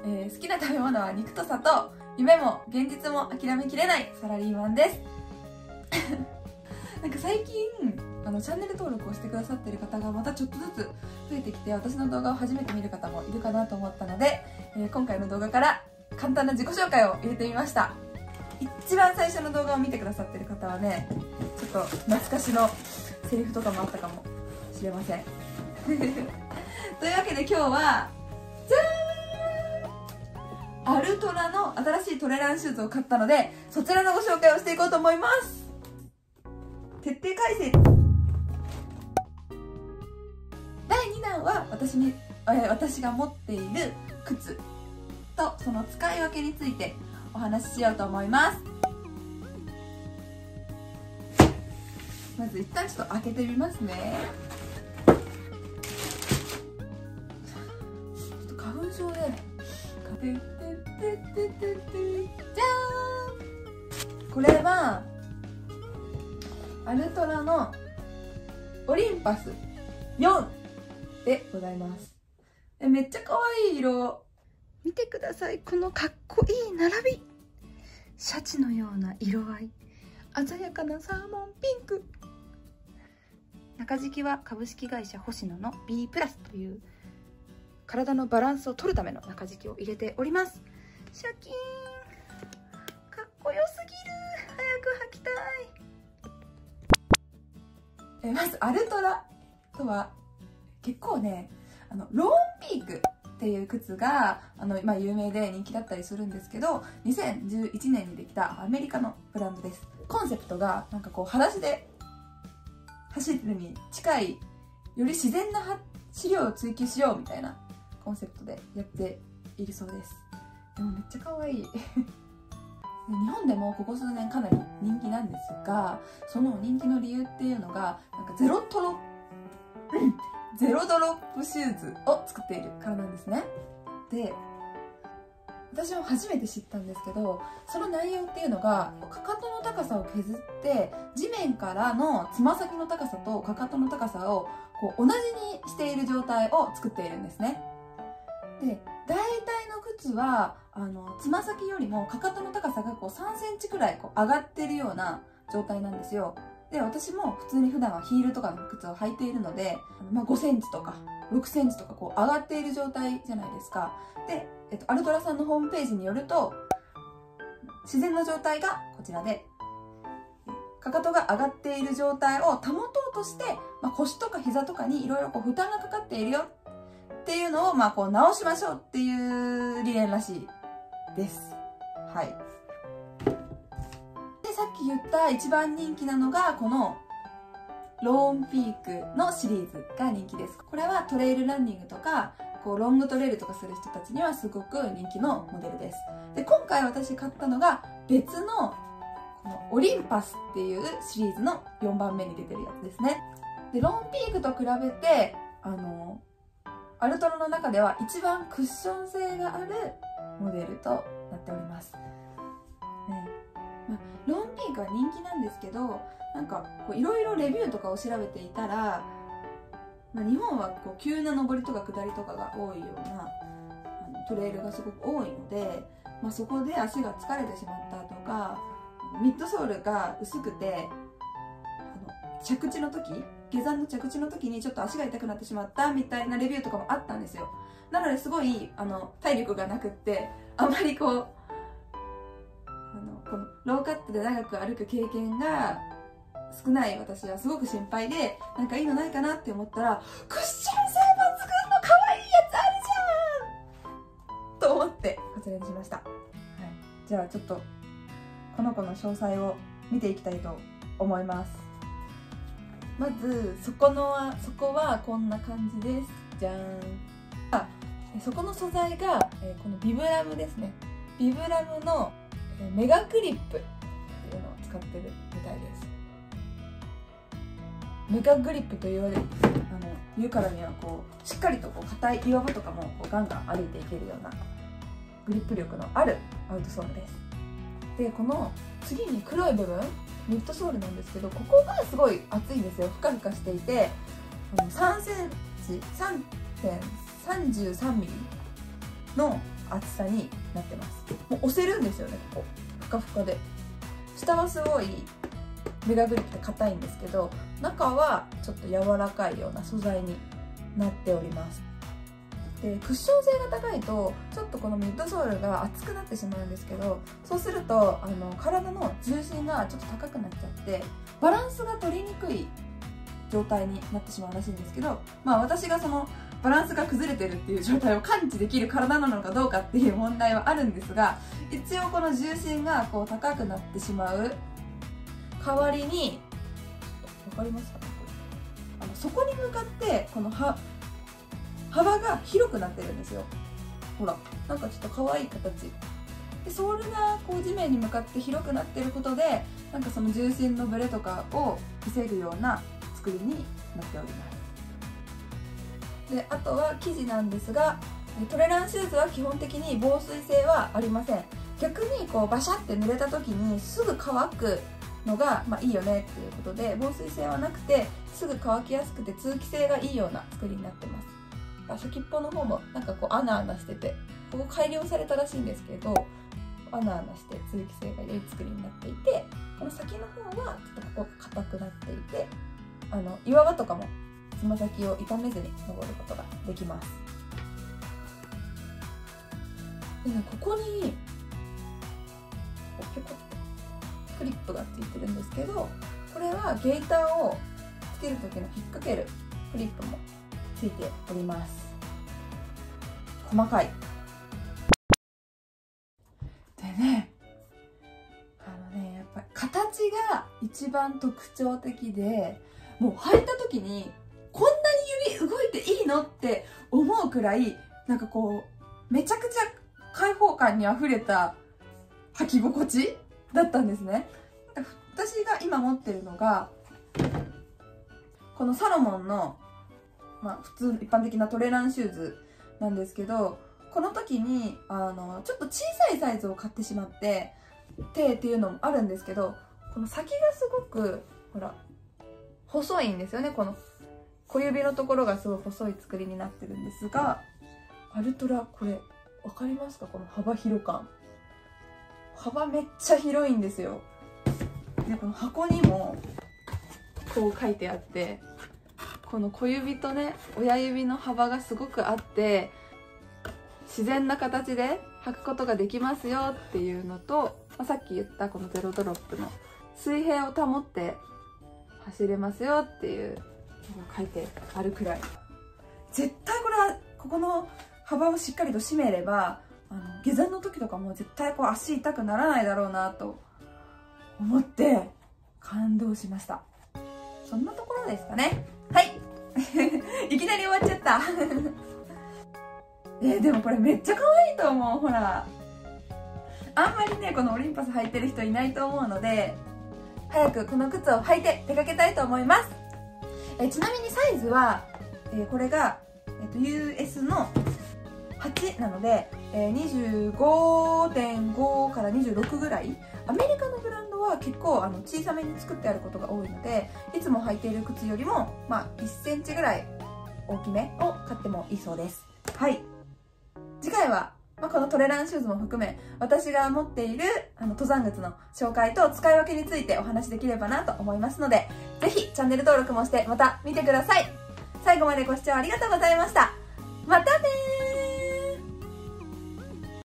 好きな食べ物は肉と砂糖、夢も現実も諦めきれないサラリーマンですなんか最近チャンネル登録をしてくださってる方がまたちょっとずつ増えてきて、私の動画を初めて見る方もいるかなと思ったので、今回の動画から簡単な自己紹介を入れてみました。一番最初の動画を見てくださってる方はね、ちょっと懐かしのセリフとかもあったかもしれませんというわけで今日はじゃーん、アルトラの新しいトレランシューズを買ったので、そちらのご紹介をしていこうと思います。徹底解説。第2弾は私が持っている靴とその使い分けについてお話ししようと思います。まず一旦ちょっと開けてみますね。ちょっと花粉症でじゃーん、これはアルトラのオリンパス4でございます。めっちゃ可愛い色。見てください、このかっこいい並び。シャチのような色合い、鮮やかなサーモンピンク。中敷きは株式会社星野の B プラスという体のバランスを取るための中敷きを入れております。シャキーン、かっこよすぎる。早く履きたい。まずアルトラとは結構ね、ローンピークっていう靴が有名で人気だったりするんですけど、2011年にできたアメリカのブランドです。コンセプトがなんかこう裸足で走るに近い、より自然な走りを追求しようみたいなコンセプトでやっているそうです。でもめっちゃ可愛い日本でもここ数年かなり人気なんですが、その人気の理由っていうのがなんかゼロドロップシューズを作っているからなんですね。で、私も初めて知ったんですけど、その内容っていうのがかかとの高さを削って地面からのつま先の高さとかかとの高さをこう同じにしている状態を作っているんですね。で、大体の靴はつま先よりもかかとの高さがこう3センチくらいこう上がってるような状態なんですよ。で、私も普通に普段はヒールとかの靴を履いているので、5センチとか6センチとかこう上がっている状態じゃないですか。で、アルトラさんのホームページによると、自然の状態がこちらで、かかとが上がっている状態を保とうとして、腰とか膝とかにいろいろ負担がかかっているよっていうのをこう直しましょうっていう理念らしいです。はい。さっき言った一番人気なのがこのローンピークのシリーズが人気です。これはトレイルランニングとかこうロングトレイルとかする人たちにはすごく人気のモデルです。で、今回私買ったのが別のこのオリンパスっていうシリーズの4番目に出てるやつですね。で、ローンピークと比べてアルトラの中では一番クッション性があるモデルとなっております。ローンピークは人気なんですけど、なんかいろいろレビューとかを調べていたら、日本はこう急な上りとか下りとかが多いようなトレイルがすごく多いので、そこで足が疲れてしまったとか、ミッドソールが薄くて着地の時、下山の着地の時にちょっと足が痛くなってしまったみたいなレビューとかもあったんですよ。なのですごい体力がなくって、あまりこのローカットで長く歩く経験が少ない私はすごく心配で、なんかいいのないかなって思ったら、クッション性抜群の可愛いやつあるじゃんと思ってこちらにしました。はい、じゃあちょっとこの子の詳細を見ていきたいと思います。まず底はこんな感じです。じゃーん。そこの素材がこのビブラムですね。ビブラムのメガクリップっていうのを使ってるみたいです。メガグリップと言うからにはしっかりと硬い岩場とかもガンガン歩いていけるようなグリップ力のあるアウトソールです。で、この次に黒い部分、ミッドソールなんですけど、ここがすごい厚いんですよ。ふかふかしていて、3センチ 3.33 ミリの厚さになってます。もう押せるんですよね、ここふかふかで。下はすごいメガグリップで硬いんですけど、中はちょっと柔らかいような素材になっております。でクッション性が高いとちょっとこのミッドソールが厚くなってしまうんですけど、そうすると体の重心がちょっと高くなっちゃってバランスが取りにくい状態になってしまうらしいんですけど、まあ私がそのバランスが崩れてるっていう状態を感知できる体なのかどうかっていう問題はあるんですが、一応この重心がこう高くなってしまう代わりに、わかりますかね、これそこに向かってこの幅が広くなってるんですよ。ほら、なんかちょっと可愛い形で、ソールがこう地面に向かって広くなってることで、なんかその重心のブレとかを防ぐような作りになっております。であとは生地なんですが、トレランシューズは基本的に防水性はありません。逆にこうバシャって濡れた時にすぐ乾くのが、いいよねっていうことで、防水性はなくてすぐ乾きやすくて通気性がいいような作りになってます。先っぽの方もなんかこうアナアナしてて、ここ改良されたらしいんですけど、アナアナして通気性が良い作りになっていて、この先の方はちょっとここが硬くなっていて、岩場とかもつま先を痛めずに登ることができます。でね、ここにクリップがついてるんですけど、これはゲーターをつける時の引っ掛けるクリップもついております。細かい。でね、やっぱり形が一番特徴的で、もう履いた時にこんなに指動いていいのって思うくらい、なんかこうめちゃくちゃ開放感にあふれた履き心地だったんですね。私が今持ってるのがこのサロモンの、普通一般的なトレランシューズなんですけど、この時にちょっと小さいサイズを買ってしまって手っていうのもあるんですけど、この先がすごくほら細いんですよね。この小指のところがすごい細い作りになってるんですが、アルトラ、これ分かりますか？この幅広感、幅めっちゃ広いんですよ。でこの箱にもこう書いてあって、この小指とね親指の幅がすごくあって自然な形で履くことができますよっていうのと、さっき言ったこのゼロドロップの水平を保って走れますよっていうのが書いてあるくらい、絶対これはここの幅をしっかりと締めれば下山の時とかも絶対こう足痛くならないだろうなと思って感動しました。そんなところですかね。はいいきなり終わっちゃったでもこれめっちゃ可愛いと思う。ほら、あんまりねこのオリンパス履いてる人いないと思うので、早くこの靴を履いて出かけたいと思います。ちなみにサイズは、これが、US の8なので、25.5 から26ぐらい。アメリカのブランドは結構小さめに作ってあることが多いので、いつも履いている靴よりも、1センチぐらい大きめを買ってもいいそうです。はい、次回は、このトレランシューズも含め私が持っている登山靴の紹介と使い分けについてお話しできればなと思いますので、ぜひチャンネル登録もしてまた見てください。最後までご視聴ありがとうございました。またねー。